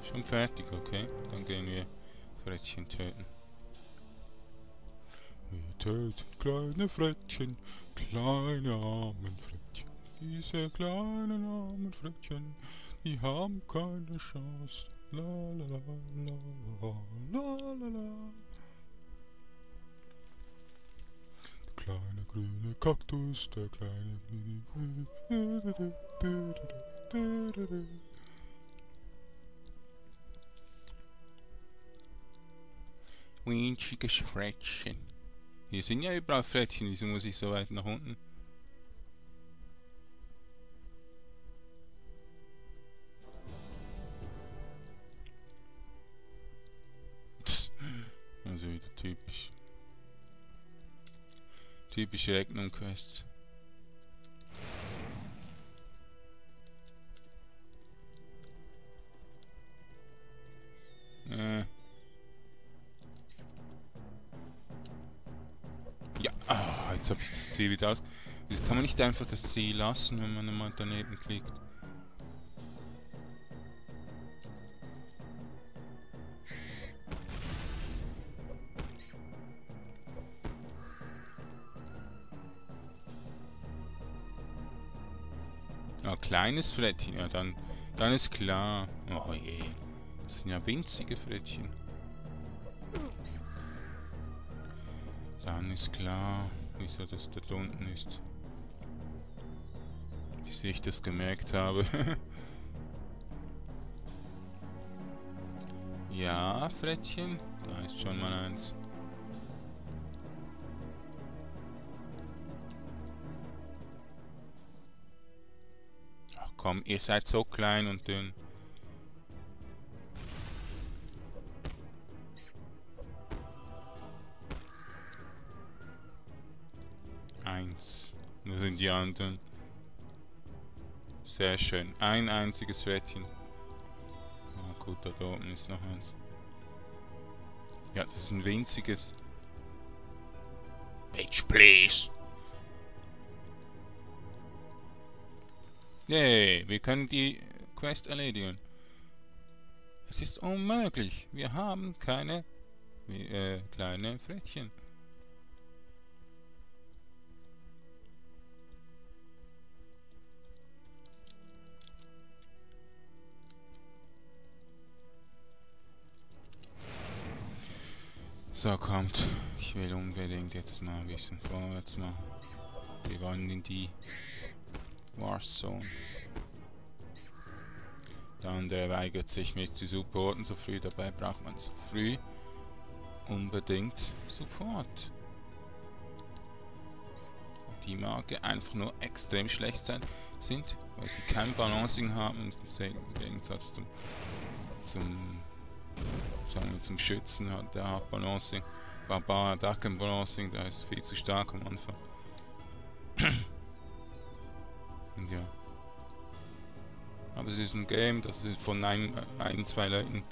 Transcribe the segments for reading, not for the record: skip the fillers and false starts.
Schon fertig, okay. Dann gehen wir Frettchen töten. Wir töten kleine Frettchen, kleine armen Frettchen. Diese kleinen armen Frettchen, die haben keine Chance. La la la la la la la. Der kleine grüne Kaktus, der kleine... Winchiges Frettchen. Hier sind ja überall Frettchen, wieso muss ich so weit nach unten? Also wieder typisch. Typische Regnum-Quests. Ja, jetzt habe ich das Ziel wieder aus. Jetzt kann man nicht einfach das Ziel lassen, wenn man mal daneben klickt. Ah, kleines Frettchen, ja, dann ist klar. Oh je, das sind ja winzige Frettchen. Dann ist klar, wieso das da unten ist. Bis ich das gemerkt habe. Ja, Frettchen, da ist schon mal eins. Ach komm, ihr seid so klein und dünn. Eins. Wo sind die anderen? Sehr schön. Ein einziges Frettchen. Ah, gut, da oben ist noch eins. Ja, das ist ein winziges. Bitch, please. Yay, wir können die Quest erledigen. Es ist unmöglich. Wir haben keine kleine Frettchen. So, kommt. Ich will unbedingt jetzt mal ein bisschen vorwärts machen. Wir wollen in die Warzone. Der andere weigert sich, mich zu supporten so früh. Dabei braucht man so früh unbedingt Support. Die Marke einfach nur extrem schlecht sind, weil sie kein Balancing haben, im Gegensatz zum Schützen hat der hat Balancing. Barbar hat auch kein Balancing, der ist viel zu stark am Anfang. Und ja. Aber es ist ein Game, das ist von zwei Leuten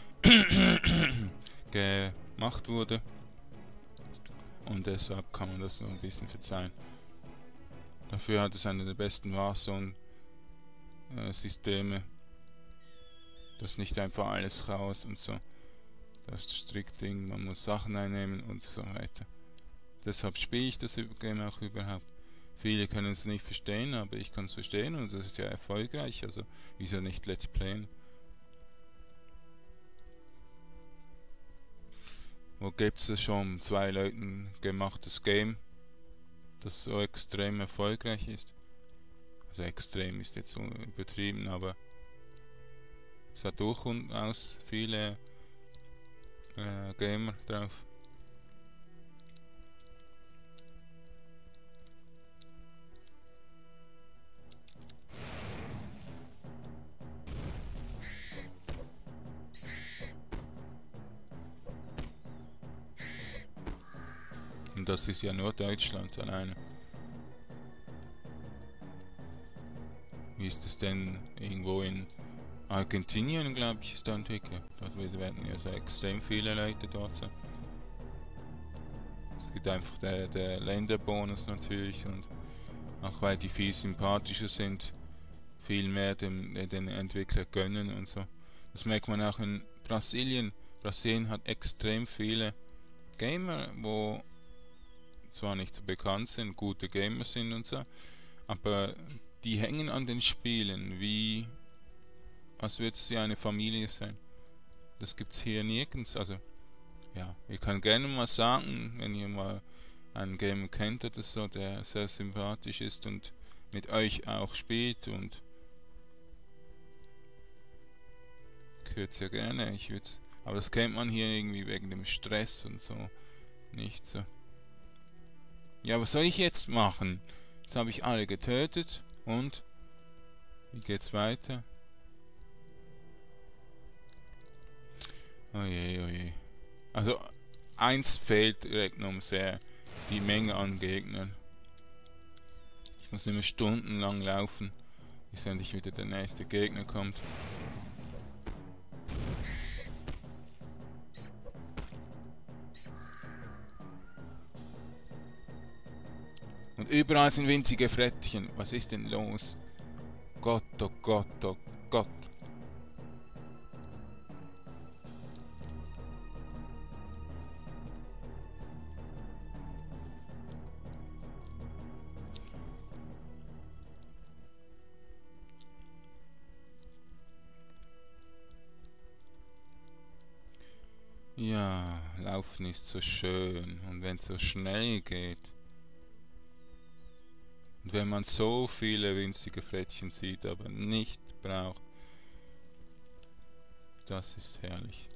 gemacht wurde. Und deshalb kann man das nur ein bisschen verzeihen. Dafür hat es eine der besten Warzone-Systeme. Das nicht einfach alles raus und so. Das Strickding, man muss Sachen einnehmen und so weiter. Deshalb spiele ich das Game auch überhaupt. Viele können es nicht verstehen, aber ich kann es verstehen und das ist ja erfolgreich, also wieso nicht Let's Playen? Wo gibt es schon zwei Leuten gemachtes Game, das so extrem erfolgreich ist? Also extrem ist jetzt so übertrieben, aber es hat durchaus viele Gamer drauf. Und das ist ja nur Deutschland alleine. Wie ist es denn irgendwo in Argentinien, glaube ich, ist der Entwickler. Dort werden ja so extrem viele Leute dort sein. Es gibt einfach der Länderbonus natürlich und auch weil die viel sympathischer sind, viel mehr den Entwickler gönnen und so. Das merkt man auch in Brasilien. Brasilien hat extrem viele Gamer, wo zwar nicht so bekannt sind, gute Gamer sind und so, aber die hängen an den Spielen, wie als würde es ja eine Familie sein. Das gibt's hier nirgends. Also, ja, ihr könnt gerne mal sagen, wenn ihr mal einen Gamer kennt oder so, der sehr sympathisch ist und mit euch auch spielt, und hört sehr gerne. Aber das kennt man hier irgendwie wegen dem Stress und so nicht so. Ja, was soll ich jetzt machen? Jetzt habe ich alle getötet und wie geht's weiter? Oje, oje. Also, eins fehlt Regnum sehr. Die Menge an Gegnern. Ich muss immer stundenlang laufen, bis endlich wieder der nächste Gegner kommt. Und überall sind winzige Frettchen. Was ist denn los? Gott, oh Gott, oh Gott. Ja, Laufen ist so schön. Und wenn es so schnell geht. Und wenn man so viele winzige Frettchen sieht, aber nicht braucht. Das ist herrlich.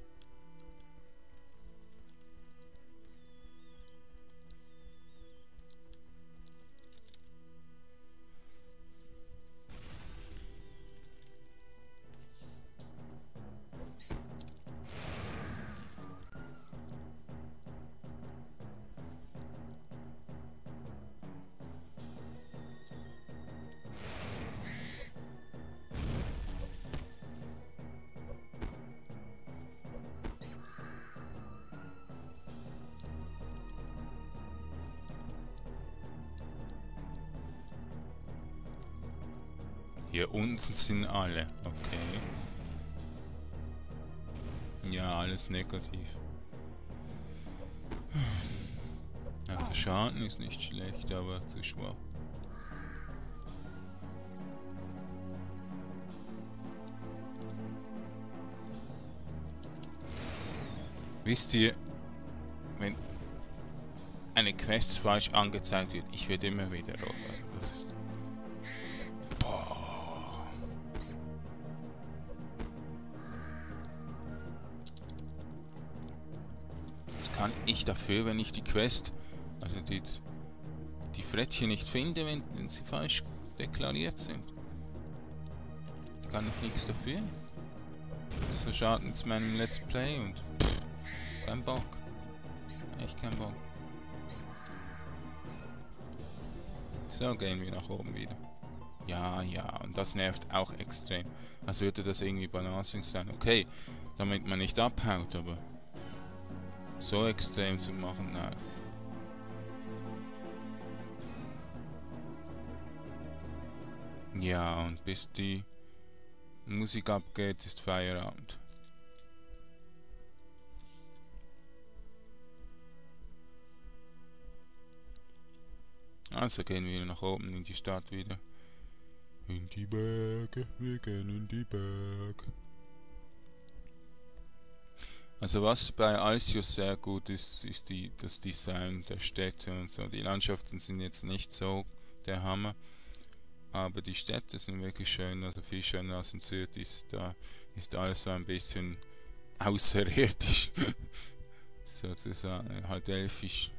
Hier unten sind alle. Okay. Ja, alles negativ. Ja, der Schaden ist nicht schlecht, aber zu schwach. Wisst ihr, wenn eine Quest falsch angezeigt wird, ich werde immer wieder rot. Also das ist... Boah. Was kann ich dafür, wenn ich die Quest, also die Frettchen nicht finde, wenn sie falsch deklariert sind? Kann ich nichts dafür. So schadet es meinem Let's Play und pff, kein Bock. Echt kein Bock. So, gehen wir nach oben wieder. Ja, ja, und das nervt auch extrem. Als würde das irgendwie Balancing sein. Okay, damit man nicht abhaut, aber so extrem zu machen, nein. Ja, und bis die Musik abgeht, ist Feierabend. Also gehen wir nach oben in die Stadt wieder. In die Berge, wir gehen in die Berge. Also was bei Alcius sehr gut ist, ist das Design der Städte und so. Die Landschaften sind jetzt nicht so der Hammer, aber die Städte sind wirklich schön, also viel schöner als in Syrtis. Da ist alles so ein bisschen außerirdisch, sozusagen, halt elfisch.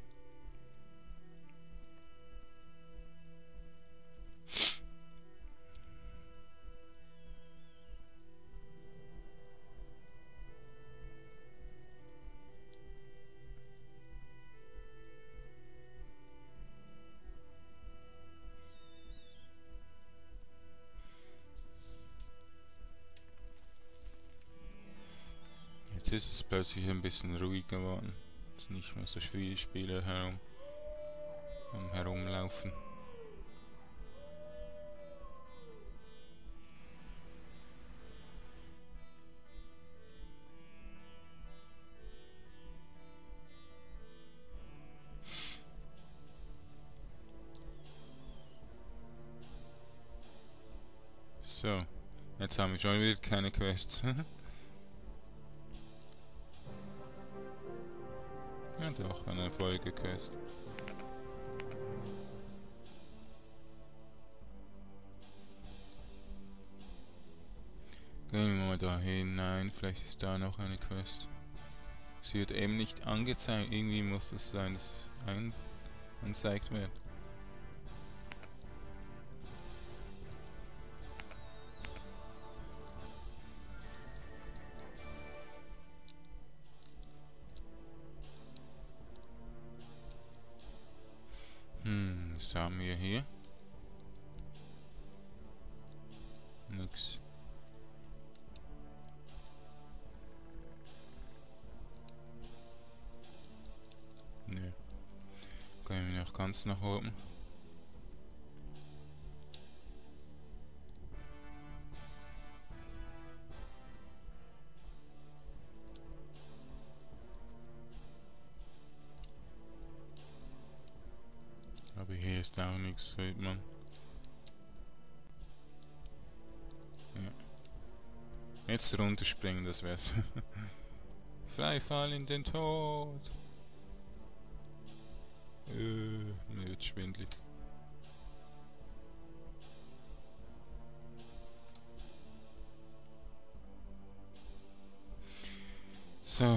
Jetzt ist es plötzlich ein bisschen ruhig geworden. Es sind nicht mehr so viele Spieler herumlaufen. So, jetzt haben wir schon wieder keine Quests. Ja doch, eine Folgequest. Gehen wir mal da hinein, vielleicht ist da noch eine Quest. Sie wird eben nicht angezeigt, irgendwie muss das sein, dass es angezeigt wird. Was haben wir hier? Nix. Nö. Gehen wir noch ganz nach oben. Aber hier ist auch nichts, sieht man. Ja. Jetzt runterspringen, das wär's. Freifall in den Tod. Mir wird schwindelig. So.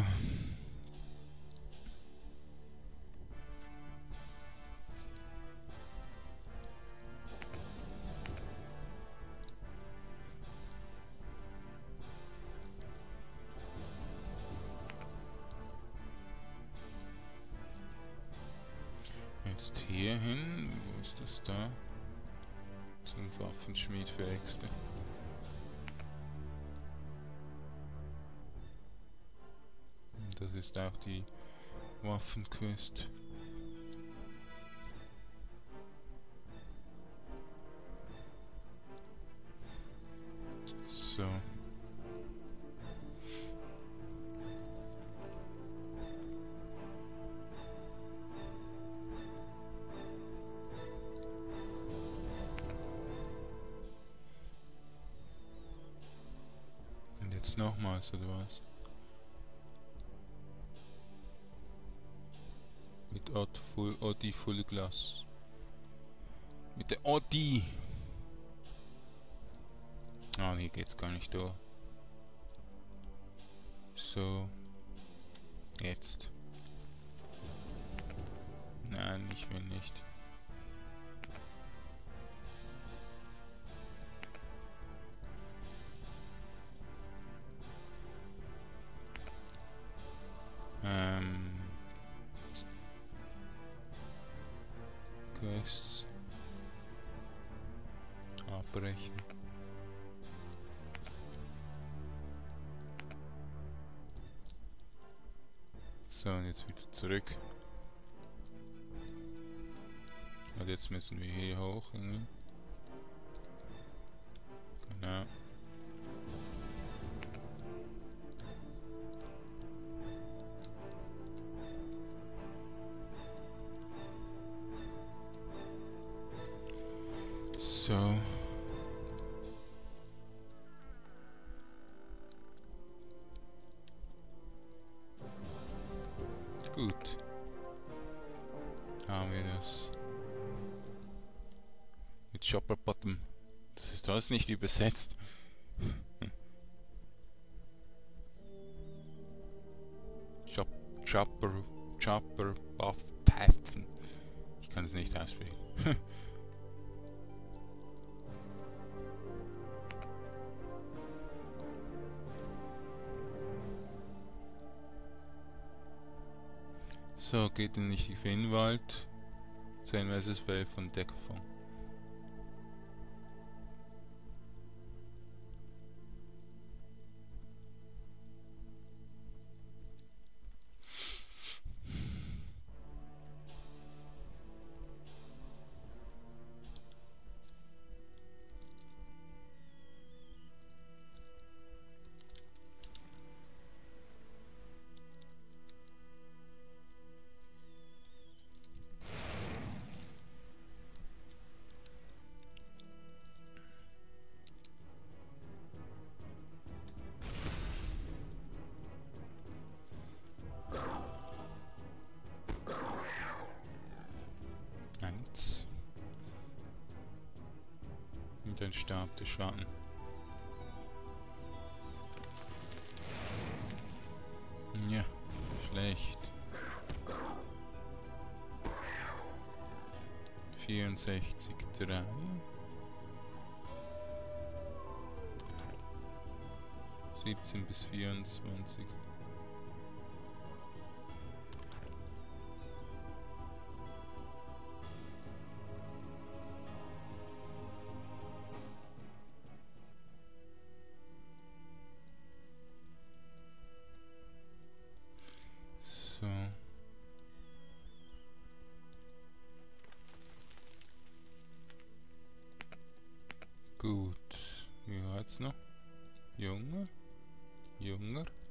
Jetzt hier hin. Wo ist das da? Zum Waffenschmied für Äxte. Das ist auch die Waffenquest. So. Und jetzt nochmals, oder was? Mit Audi Full Glass. Mit der Audi! Ah, hier geht's gar nicht durch. So. Jetzt. Nein, ich will nicht. Quests. Abbrechen. So, und jetzt wieder zurück. Und jetzt müssen wir hier hoch irgendwie. Genau. So. Gut. Haben wir das. Mit Shopper Bottom. Das ist alles nicht übersetzt. Chopper Buff Pathen. Ich kann es nicht aussprechen. So, geht in nicht die Finnwald. 10 vs 12 von Decafon. Den Stab des Schatten. Ja, schlecht. 64,3. Bis 24. So. Gut. Wie heißt's noch? Junger?